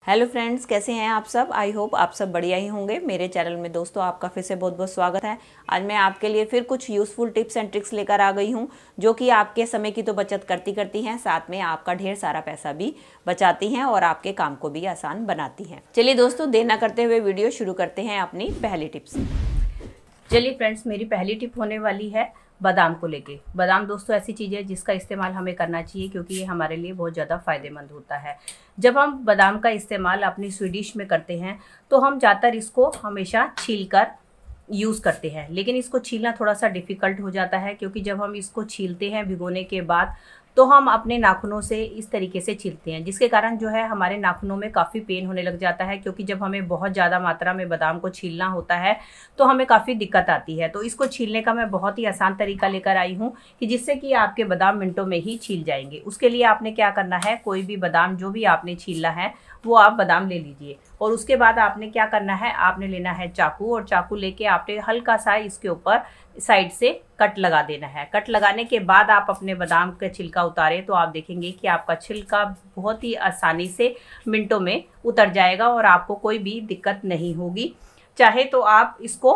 Hello friends, कैसे हैं आप सब। आई होप आप सब बढ़िया ही होंगे। मेरे चैनल में दोस्तों आपका फिर से बहुत बहुत स्वागत है। आज मैं आपके लिए फिर कुछ यूज़फुल टिप्स एंड ट्रिक्स लेकर आ गई हूं, जो कि आपके समय की तो बचत करती हैं, साथ में आपका ढेर सारा पैसा भी बचाती हैं और आपके काम को भी आसान बनाती हैं। चलिए दोस्तों, देर ना करते हुए वीडियो शुरू करते हैं अपनी पहली टिप्स। चलिए फ्रेंड्स, मेरी पहली टिप होने वाली है बादाम को लेके। बादाम दोस्तों ऐसी चीज़ है जिसका इस्तेमाल हमें करना चाहिए, क्योंकि ये हमारे लिए बहुत ज़्यादा फ़ायदेमंद होता है। जब हम बादाम का इस्तेमाल अपनी स्वीट डिश में करते हैं तो हम ज़्यादातर इसको हमेशा छीलकर यूज़ करते हैं, लेकिन इसको छीलना थोड़ा सा डिफ़िकल्ट हो जाता है, क्योंकि जब हम इसको छीलते हैं भिगोने के बाद तो हम अपने नाखूनों से इस तरीके से छीलते हैं, जिसके कारण जो है हमारे नाखूनों में काफ़ी पेन होने लग जाता है। क्योंकि जब हमें बहुत ज़्यादा मात्रा में बादाम को छीलना होता है तो हमें काफ़ी दिक्कत आती है। तो इसको छीलने का मैं बहुत ही आसान तरीका लेकर आई हूँ कि जिससे कि आपके बादाम मिनटों में ही छील जाएंगे। उसके लिए आपने क्या करना है, कोई भी बादाम जो भी आपने छीलना है वो आप बादाम ले लीजिए, और उसके बाद आपने क्या करना है, आपने लेना है चाकू, और चाकू लेके आपने हल्का सा इसके ऊपर साइड से कट लगा देना है। कट लगाने के बाद आप अपने बादाम का छिलका उतारें तो आप देखेंगे कि आपका छिलका बहुत ही आसानी से मिनटों में उतर जाएगा और आपको कोई भी दिक्कत नहीं होगी। चाहे तो आप इसको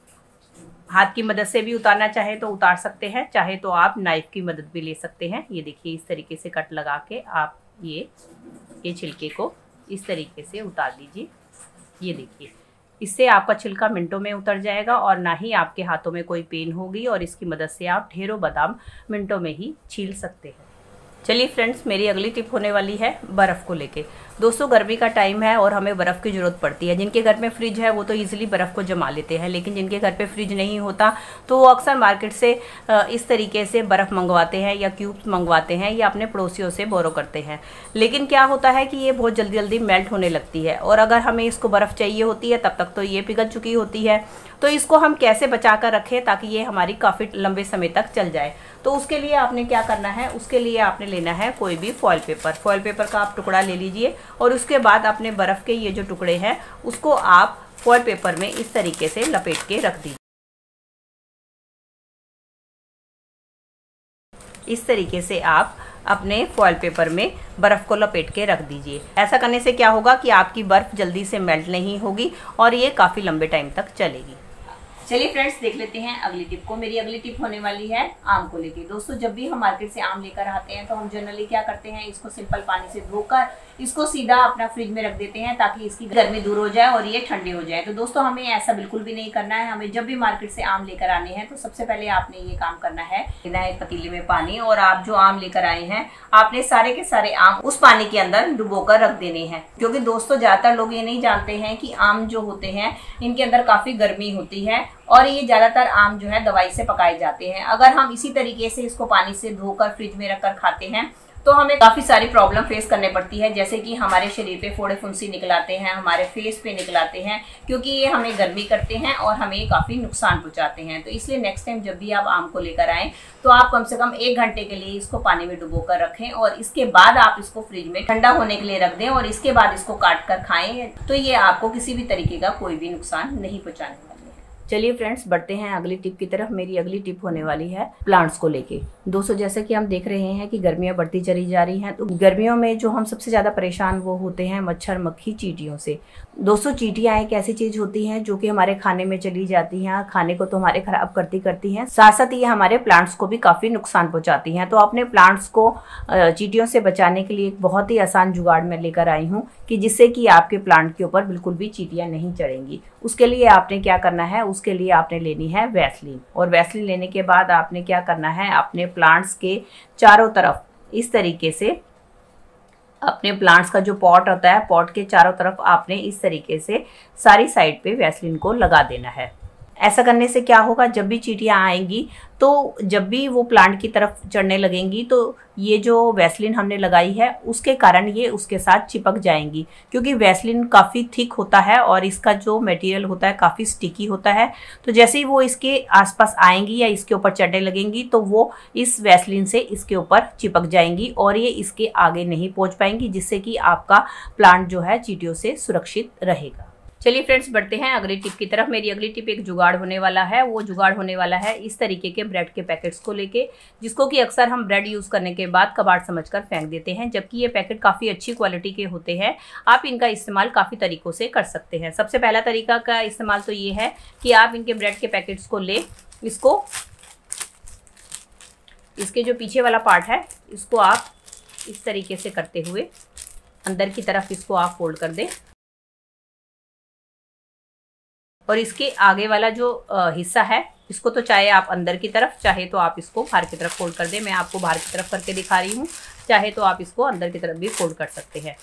हाथ की मदद से भी उतारना चाहे तो उतार सकते हैं, चाहे तो आप नाइफ की मदद भी ले सकते हैं। ये देखिए, इस तरीके से कट लगा के आप ये छिलके को इस तरीके से उतार दीजिए। ये देखिए, इससे आपका छिलका मिनटों में उतर जाएगा और ना ही आपके हाथों में कोई पेन होगी, और इसकी मदद से आप ढेरों बादाम मिनटों में ही छील सकते हैं। चलिए फ्रेंड्स, मेरी अगली टिप होने वाली है बर्फ़ को लेके। दोस्तों, गर्मी का टाइम है और हमें बर्फ़ की ज़रूरत पड़ती है। जिनके घर में फ्रिज है वो तो इजीली बर्फ़ को जमा लेते हैं, लेकिन जिनके घर पे फ्रिज नहीं होता तो वो अक्सर मार्केट से इस तरीके से बर्फ़ मंगवाते हैं या क्यूब्स मंगवाते हैं या अपने पड़ोसियों से बोरो करते हैं। लेकिन क्या होता है कि ये बहुत जल्दी जल्दी मेल्ट होने लगती है, और अगर हमें इसको बर्फ़ चाहिए होती है तब तक तो ये पिघल चुकी होती है। तो इसको हम कैसे बचा कर रखें ताकि ये हमारी काफ़ी लंबे समय तक चल जाए। तो उसके लिए आपने क्या करना है, उसके लिए आपने लेना है कोई भी फॉइल पेपर का आप टुकड़ा ले लीजिए, और उसके बाद अपने बर्फ़ के ये जो टुकड़े हैं उसको आप फॉइल पेपर में इस तरीके से लपेट के रख दीजिए। इस तरीके से आप अपने फॉइल पेपर में बर्फ़ को लपेट के रख दीजिए। ऐसा करने से क्या होगा कि आपकी बर्फ़ जल्दी से मेल्ट नहीं होगी और ये काफ़ी लंबे टाइम तक चलेगी। चलिए फ्रेंड्स, देख लेते हैं अगली टिप को। मेरी अगली टिप होने वाली है आम को लेके। दोस्तों, जब भी हम मार्केट से आम लेकर आते हैं तो हम जनरली क्या करते हैं, इसको सिंपल पानी से धोकर इसको सीधा अपना फ्रिज में रख देते हैं ताकि इसकी गर्मी दूर हो जाए और ये ठंडे हो जाए। तो दोस्तों, हमें ऐसा बिल्कुल भी नहीं करना है। हमें जब भी मार्केट से आम लेकर आने हैं तो सबसे पहले आपने ये काम करना है, लेना है पतीले में पानी, और आप जो आम लेकर आए हैं आपने सारे के सारे आम उस पानी के अंदर डुबोकर रख देने हैं। क्योंकि दोस्तों, ज्यादातर लोग ये नहीं जानते हैं कि आम जो होते हैं इनके अंदर काफी गर्मी होती है, और ये ज्यादातर आम जो है दवाई से पकाए जाते हैं। अगर हम इसी तरीके से इसको पानी से धोकर फ्रिज में रखकर खाते हैं तो हमें काफी सारी प्रॉब्लम फेस करने पड़ती है, जैसे कि हमारे शरीर पे फोड़े फुंसी निकल आते हैं, हमारे फेस पे निकल आते हैं, क्योंकि ये हमें गर्मी करते हैं और हमें काफी नुकसान पहुंचाते हैं। तो इसलिए नेक्स्ट टाइम जब भी आप आम को लेकर आएं तो आप कम से कम 1 घंटे के लिए इसको पानी में डुबो कर रखें, और इसके बाद आप इसको फ्रिज में ठंडा होने के लिए रख दें, और इसके बाद इसको काट कर खाएं। तो ये आपको किसी भी तरीके का कोई भी नुकसान नहीं पहुंचाने वाला। चलिए फ्रेंड्स, बढ़ते हैं अगली टिप की तरफ। मेरी अगली टिप होने वाली है प्लांट्स को लेके। दोस्तों, जैसे कि हम देख रहे हैं कि गर्मियां बढ़ती चली जा रही हैं, तो गर्मियों में जो हम सबसे ज़्यादा परेशान वो होते हैं मच्छर, मक्खी, चींटियों से। दोस्तों, चींटियां एक ऐसी चीज़ होती हैं जो कि हमारे खाने में चली जाती हैं, खाने को तो हमारे खराब करती हैं, साथ साथ ये हमारे प्लांट्स को भी काफ़ी नुकसान पहुँचाती हैं। तो अपने प्लांट्स को चींटियों से बचाने के लिए एक बहुत ही आसान जुगाड़ मैं लेकर आई हूँ कि जिससे कि आपके प्लांट के ऊपर बिल्कुल भी चींटियां नहीं चढ़ेंगी। उसके लिए आपने क्या करना है, उसके लिए आपने लेनी है वैसलीन, और वैसलीन लेने के बाद आपने क्या करना है, अपने प्लांट्स के चारों तरफ इस तरीके से अपने प्लांट्स का जो पॉट होता है, पॉट के चारों तरफ आपने इस तरीके से सारी साइड पे वैसलीन को लगा देना है। ऐसा करने से क्या होगा, जब भी चींटियां आएंगी तो जब भी वो प्लांट की तरफ चढ़ने लगेंगी तो ये जो वैसलीन हमने लगाई है उसके कारण ये उसके साथ चिपक जाएंगी, क्योंकि वैसलीन काफ़ी थिक होता है और इसका जो मटेरियल होता है काफ़ी स्टिकी होता है। तो जैसे ही वो इसके आसपास आएंगी या इसके ऊपर चढ़ने लगेंगी तो वो इस वैसलीन से इसके ऊपर चिपक जाएंगी और ये इसके आगे नहीं पहुंच पाएंगी, जिससे कि आपका प्लांट जो है चींटियों से सुरक्षित रहेगा। चलिए फ्रेंड्स, बढ़ते हैं अगली टिप की तरफ। मेरी अगली टिप एक जुगाड़ होने वाला है। वो जुगाड़ होने वाला है इस तरीके के ब्रेड के पैकेट्स को लेके, जिसको कि अक्सर हम ब्रेड यूज़ करने के बाद कबाड़ समझकर फेंक देते हैं, जबकि ये पैकेट काफ़ी अच्छी क्वालिटी के होते हैं। आप इनका इस्तेमाल काफ़ी तरीक़ों से कर सकते हैं। सबसे पहला तरीका का इस्तेमाल तो ये है कि आप इनके ब्रेड के पैकेट्स को ले, इसको इसके जो पीछे वाला पार्ट है इसको आप इस तरीके से करते हुए अंदर की तरफ इसको आप फोल्ड कर दें, और इसके आगे वाला जो हिस्सा है इसको तो चाहे आप अंदर की तरफ, चाहे तो आप इसको बाहर की तरफ फोल्ड कर दें। मैं आपको बाहर की तरफ करके दिखा रही हूँ, चाहे तो आप इसको अंदर की तरफ भी फोल्ड कर सकते हैं।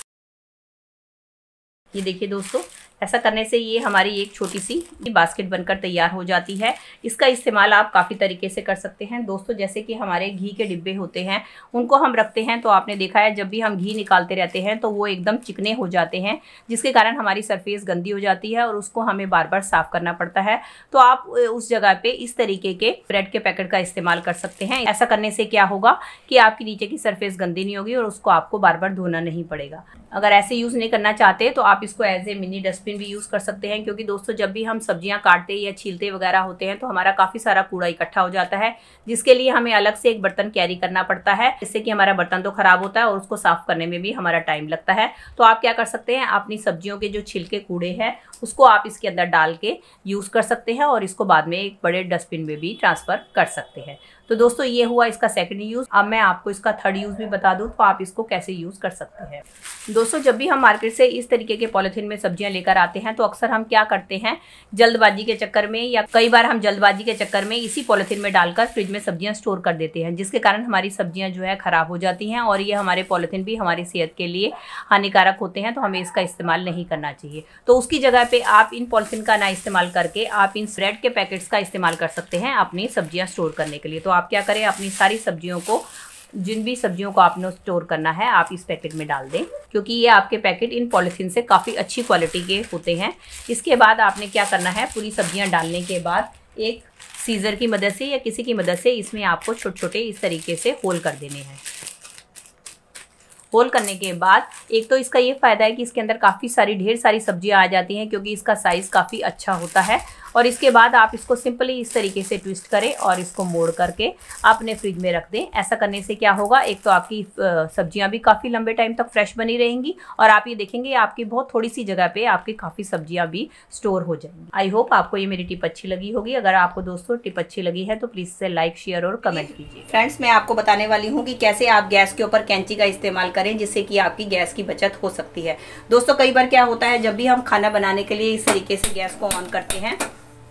ये देखिए दोस्तों, ऐसा करने से ये हमारी एक छोटी सी बास्केट बनकर तैयार हो जाती है। इसका इस्तेमाल आप काफ़ी तरीके से कर सकते हैं दोस्तों। जैसे कि हमारे घी के डिब्बे होते हैं, उनको हम रखते हैं तो आपने देखा है जब भी हम घी निकालते रहते हैं तो वो एकदम चिकने हो जाते हैं, जिसके कारण हमारी सरफेस गंदी हो जाती है और उसको हमें बार बार साफ करना पड़ता है। तो आप उस जगह पे इस तरीके के ब्रेड के पैकेट का इस्तेमाल कर सकते हैं। ऐसा करने से क्या होगा कि आपकी नीचे की सरफेस गंदी नहीं होगी और उसको आपको बार बार धोना नहीं पड़ेगा। अगर ऐसे यूज़ नहीं करना चाहते तो आप इसको एज ए मिनी डस्टबिन भी यूज़ कर सकते हैं, क्योंकि दोस्तों जब भी हम सब्जियां काटते या छीलते वगैरह होते हैं तो हमारा काफ़ी सारा कूड़ा इकट्ठा हो जाता है, जिसके लिए हमें अलग से एक बर्तन कैरी करना पड़ता है, जिससे कि हमारा बर्तन तो खराब होता है और उसको साफ करने में भी हमारा टाइम लगता है। तो आप क्या कर सकते हैं, अपनी सब्जियों के जो छिलके कूड़े हैं उसको आप इसके अंदर डाल के यूज़ कर सकते हैं और इसको बाद में एक बड़े डस्टबिन में भी ट्रांसफ़र कर सकते हैं। तो दोस्तों ये हुआ इसका सेकंड यूज़। अब मैं आपको इसका थर्ड यूज़ भी बता दूं तो आप इसको कैसे यूज़ कर सकते हैं। दोस्तों जब भी हम मार्केट से इस तरीके के पॉलिथीन में सब्जियां लेकर आते हैं तो अक्सर हम क्या करते हैं, जल्दबाजी के चक्कर में या कई बार हम जल्दबाजी के चक्कर में इसी पॉलिथीन में डालकर फ्रिज में सब्जियां स्टोर कर देते हैं, जिसके कारण हमारी सब्जियां जो है ख़राब हो जाती हैं और ये हमारे पॉलिथीन भी हमारी सेहत के लिए हानिकारक होते हैं। तो हमें इसका इस्तेमाल नहीं करना चाहिए। तो उसकी जगह पर आप इन पॉलिथीन का ना इस्तेमाल करके आप इन ब्रेड के पैकेट्स का इस्तेमाल कर सकते हैं अपनी सब्जियाँ स्टोर करने के लिए। तो आप क्या करें, अपनी सारी सब्जियों को, जिन भी सब्जियों को आपने स्टोर करना है आप इस पैकेट में डाल दें, क्योंकि ये आपके पैकेट इन पॉलिथीन से काफ़ी अच्छी क्वालिटी के होते हैं। इसके बाद आपने क्या करना है, पूरी सब्जियां डालने के बाद एक सीजर की मदद से या किसी की मदद से इसमें आपको छोटे छोटे इस तरीके से होल कर देने हैं। होल करने के बाद एक तो इसका ये फ़ायदा है कि इसके अंदर काफ़ी सारी ढेर सारी सब्जियां आ जाती हैं, क्योंकि इसका साइज़ काफ़ी अच्छा होता है। और इसके बाद आप इसको सिंपली इस तरीके से ट्विस्ट करें और इसको मोड़ करके अपने फ्रिज में रख दें। ऐसा करने से क्या होगा, एक तो आपकी सब्जियां भी काफ़ी लंबे टाइम तक फ्रेश बनी रहेंगी और आप ये देखेंगे आपकी बहुत थोड़ी सी जगह पे आपकी काफ़ी सब्जियां भी स्टोर हो जाएंगी। आई होप आपको ये मेरी टिप अच्छी लगी होगी। अगर आपको दोस्तों टिप अच्छी लगी है तो प्लीज़ से लाइक, शेयर और कमेंट कीजिए। फ्रेंड्स मैं आपको बताने वाली हूँ कि कैसे आप गैस के ऊपर कैंची का इस्तेमाल करें, जिससे कि आपकी गैस की बचत हो सकती है। दोस्तों कई बार क्या होता है, जब भी हम खाना बनाने के लिए इस तरीके से गैस को ऑन करते हैं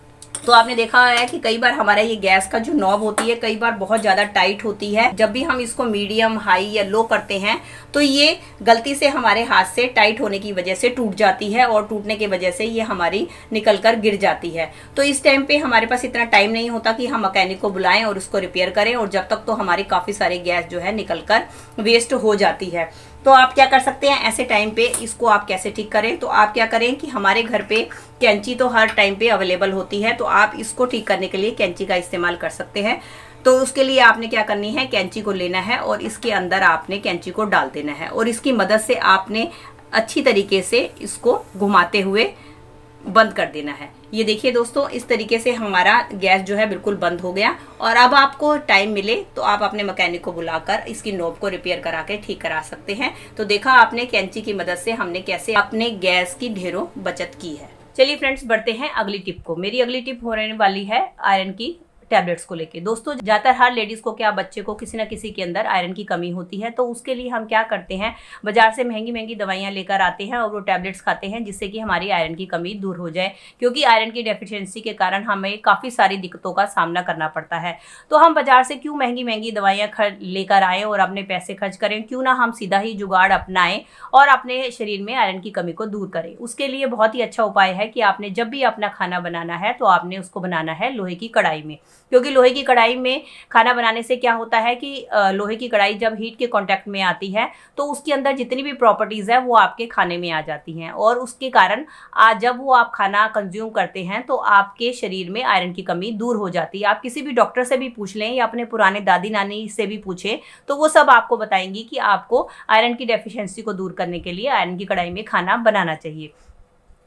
तो आपने देखा है कि कई बार हमारा ये गैस का जो नॉब होती है कई बार बहुत ज्यादा टाइट होती है। जब भी हम इसको मीडियम, हाई या लो करते हैं तो ये गलती से हमारे हाथ से टाइट होने की वजह से टूट जाती है और टूटने की वजह से ये हमारी निकलकर गिर जाती है। तो इस टाइम पे हमारे पास इतना टाइम नहीं होता कि हम मैकेनिक को बुलाएं और उसको रिपेयर करें, और जब तक तो हमारी काफी सारी गैस जो है निकलकर वेस्ट हो जाती है। तो आप क्या कर सकते हैं, ऐसे टाइम पे इसको आप कैसे ठीक करें, तो आप क्या करें कि हमारे घर पे कैंची तो हर टाइम पे अवेलेबल होती है, तो आप इसको ठीक करने के लिए कैंची का इस्तेमाल कर सकते हैं। तो उसके लिए आपने क्या करनी है, कैंची को लेना है और इसके अंदर आपने कैंची को डाल देना है और इसकी मदद से आपने अच्छी तरीके से इसको घुमाते हुए बंद कर देना है। ये देखिए दोस्तों, इस तरीके से हमारा गैस जो है बिल्कुल बंद हो गया। और अब आपको टाइम मिले तो आप अपने मैकेनिक को बुलाकर इसकी नॉब को रिपेयर करा के ठीक करा सकते हैं। तो देखा आपने कैंची की मदद से हमने कैसे अपने गैस की ढेरों बचत की है। चलिए फ्रेंड्स बढ़ते हैं अगली टिप को। मेरी अगली टिप होने वाली है आयरन की टैबलेट्स को लेके। दोस्तों ज्यादातर हर लेडीज को क्या बच्चे को किसी ना किसी के अंदर आयरन की कमी होती है, तो उसके लिए हम क्या करते हैं, बाजार से महंगी महंगी दवाइयां लेकर आते हैं और वो टैबलेट्स खाते हैं, जिससे कि हमारी आयरन की कमी दूर हो जाए। क्योंकि आयरन की डेफिशिएंसी के कारण हमें काफ़ी सारी दिक्कतों का सामना करना पड़ता है। तो हम बाजार से क्यों महंगी महंगी दवाइयाँ लेकर आएँ और अपने पैसे खर्च करें, क्यों ना हम सीधा ही जुगाड़ अपनाएं और अपने शरीर में आयरन की कमी को दूर करें। उसके लिए बहुत ही अच्छा उपाय है कि आपने जब भी अपना खाना बनाना है तो आपने उसको बनाना है लोहे की कढ़ाई में। क्योंकि लोहे की कढ़ाई में खाना बनाने से क्या होता है कि लोहे की कढ़ाई जब हीट के कांटेक्ट में आती है तो उसके अंदर जितनी भी प्रॉपर्टीज है वो आपके खाने में आ जाती हैं, और उसके कारण जब वो आप खाना कंज्यूम करते हैं तो आपके शरीर में आयरन की कमी दूर हो जाती है। आप किसी भी डॉक्टर से भी पूछ लें या अपने पुराने दादी नानी से भी पूछें तो वो सब आपको बताएंगी कि आपको आयरन की डेफिशिएंसी को दूर करने के लिए आयरन की कढ़ाई में खाना बनाना चाहिए।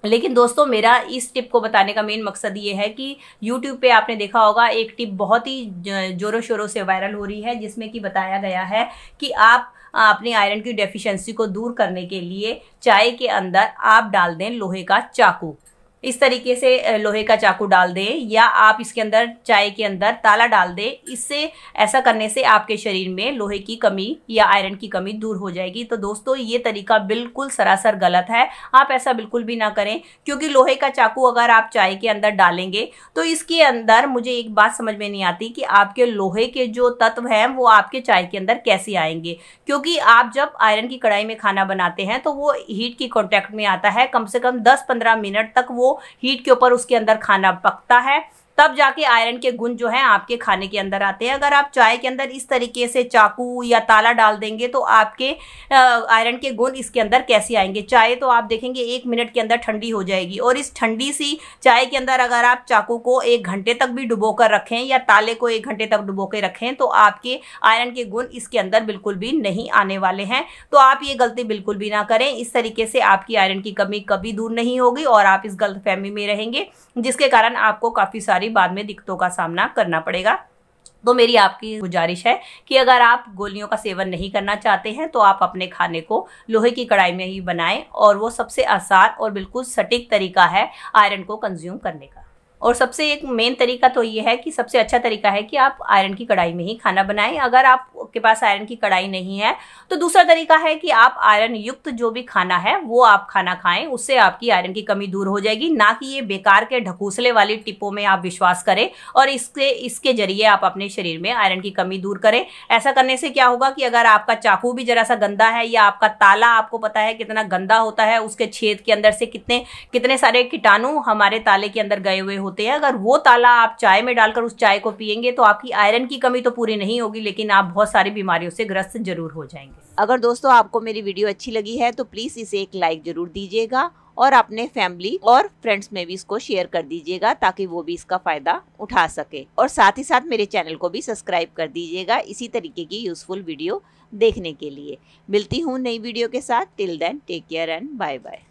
लेकिन दोस्तों मेरा इस टिप को बताने का मेन मकसद ये है कि YouTube पे आपने देखा होगा एक टिप बहुत ही जोरों शोरों से वायरल हो रही है, जिसमें कि बताया गया है कि आप अपनी आयरन की डेफिशिएंसी को दूर करने के लिए चाय के अंदर आप डाल दें लोहे का चाकू। इस तरीके से लोहे का चाकू डाल दें या आप इसके अंदर चाय के अंदर ताला डाल दें। इससे ऐसा करने से आपके शरीर में लोहे की कमी या आयरन की कमी दूर हो जाएगी। तो दोस्तों ये तरीका बिल्कुल सरासर गलत है, आप ऐसा बिल्कुल भी ना करें, क्योंकि लोहे का चाकू अगर आप चाय के अंदर डालेंगे तो इसके अंदर मुझे एक बात समझ में नहीं आती कि आपके लोहे के जो तत्व हैं वो आपके चाय के अंदर कैसे आएंगे। क्योंकि आप जब आयरन की कढ़ाई में खाना बनाते हैं तो वो हीट की कॉन्टैक्ट में आता है, कम से कम 10-15 मिनट तक वो हीट के ऊपर उसके अंदर खाना पकता है, तब जाके आयरन के गुण जो है आपके खाने के अंदर आते हैं। अगर आप चाय के अंदर इस तरीके से चाकू या ताला डाल देंगे तो आपके आयरन के गुण इसके अंदर कैसे आएंगे। चाय तो आप देखेंगे 1 मिनट के अंदर ठंडी हो जाएगी, और इस ठंडी सी चाय के अंदर अगर आप चाकू को 1 घंटे तक भी डुबो कर रखें या ताले को 1 घंटे तक डुबो के रखें तो आपके आयरन के गुण इसके अंदर बिल्कुल भी नहीं आने वाले हैं। तो आप ये गलती बिल्कुल भी ना करें। इस तरीके से आपकी आयरन की कमी कभी दूर नहीं होगी और आप इस गलतफहमी में रहेंगे, जिसके कारण आपको काफ़ी सारी बाद में दिक्कतों का सामना करना पड़ेगा। तो मेरी आपकी गुजारिश है कि अगर आप गोलियों का सेवन नहीं करना चाहते हैं तो आप अपने खाने को लोहे की कढ़ाई में ही बनाएं, और वो सबसे आसान और बिल्कुल सटीक तरीका है आयरन को कंज्यूम करने का। और सबसे एक मेन तरीका तो ये है कि सबसे अच्छा तरीका है कि आप आयरन की कढ़ाई में ही खाना बनाएं। अगर आपके पास आयरन की कढ़ाई नहीं है तो दूसरा तरीका है कि आप आयरन युक्त जो भी खाना है वो आप खाना खाएं, उससे आपकी आयरन की कमी दूर हो जाएगी। ना कि ये बेकार के ढकूसले वाली टिपों में आप विश्वास करें और इसके जरिए आप अपने शरीर में आयरन की कमी दूर करें। ऐसा करने से क्या होगा कि अगर आपका चाकू भी जरा सा गंदा है या आपका ताला आपको पता है कितना गंदा होता है, उसके छेद के अंदर से कितने सारे कीटाणु हमारे ताले के अंदर गए हुए होते हैं, अगर वो ताला आप चाय में डालकर उस चाय को पिएंगे तो आपकी आयरन की कमी तो पूरी नहीं होगी, लेकिन आप बहुत सारी बीमारियों से ग्रस्त जरूर हो जाएंगे। अगर दोस्तों आपको मेरी वीडियो अच्छी लगी है तो प्लीज़ इसे एक लाइक जरूर दीजिएगा और अपने फैमिली और फ्रेंड्स में भी इसको शेयर कर दीजिएगा ताकि वो भी इसका फ़ायदा उठा सके। और साथ ही साथ मेरे चैनल को भी सब्सक्राइब कर दीजिएगा इसी तरीके की यूज़फुल वीडियो देखने के लिए। मिलती हूँ नई वीडियो के साथ। Till then take care and bye bye.